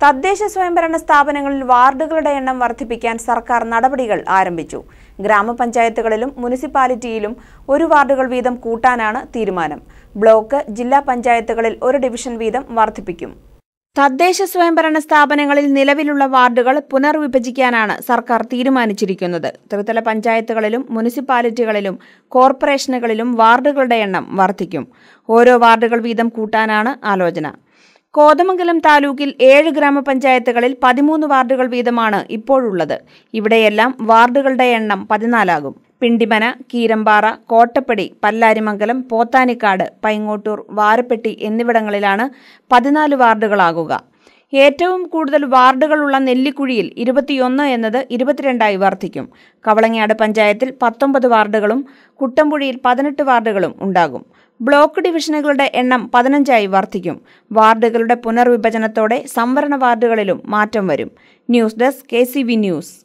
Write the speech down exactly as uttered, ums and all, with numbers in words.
തദ്ദേശ സ്വയംഭരണ സ്ഥാപനങ്ങളിൽ വാർഡുകളുടെ എണ്ണം വർദ്ധിപ്പിക്കാൻ സർക്കാർ നടപടികൾ ആരംഭിച്ചു. ഗ്രാമപഞ്ചായത്തുകളിലും മുനിസിപ്പാലിറ്റിയിലും ഒരു വാർഡുകൾ വീതം കൂട്ടാനാണ് തീരുമാനം. ബ്ലോക്ക്, ജില്ലാ പഞ്ചായത്തുകളിൽ ഒരു ഡിവിഷൻ വീതം വർദ്ധിപ്പിക്കും. തദ്ദേശ സ്വയംഭരണ സ്ഥാപനങ്ങളിൽ നിലവിലുള്ള വാർഡുകൾ പുനർവിഭജിക്കാനാണ് സർക്കാർ തീരുമാനിച്ചിരിക്കുന്നത്. ത്രിതല പഞ്ചായത്തുകളിലും മുനിസിപ്പാലിറ്റികളിലും കോർപ്പറേഷനുകളിലും വാർഡുകളുടെ എണ്ണം വർദ്ധിക്കും. ഓരോ വാർഡുകൾ വീതം കൂട്ടാനാണ് ആലോചന. കോതമംഗലം താലൂക്കിൽ ഏഴ് ഗ്രാമപഞ്ചായത്തുകളിൽ പതിമൂന്ന് വാർഡുകൾ വീതമാണ് ഇപ്പോഴുള്ളത്. ഇവിടെയെല്ലാം വാർഡുകളുടെ എണ്ണം പതിനാലാകും. പിണ്ടിമന, കീരമ്പാറ, കോട്ടപ്പടി, പല്ലാരിമംഗലം, പോത്താനിക്കാട്, പൈങ്ങോട്ടൂർ, വാരപ്പെട്ടി എന്നിവിടങ്ങളിലാണ് പതിനാല് വാർഡുകളാകുക. ഏറ്റവും കൂടുതൽ വാർഡുകളുള്ള നെല്ലിക്കുഴിയിൽ ഇരുപത്തിയൊന്ന് എന്നത് ഇരുപത്തിരണ്ടായി വർദ്ധിക്കും. കവളങ്ങാട് പഞ്ചായത്തിൽ പത്തൊമ്പത് വാർഡുകളും കുട്ടമ്പുഴിയിൽ പതിനെട്ട് വാർഡുകളും ഉണ്ടാകും. ബ്ലോക്ക് ഡിവിഷനുകളുടെ എണ്ണം പതിനഞ്ചായി വർദ്ധിക്കും. വാർഡുകളുടെ പുനർവിഭജനത്തോടെ സംവരണ വാർഡുകളിലും മാറ്റം വരും. News desk, K C V news.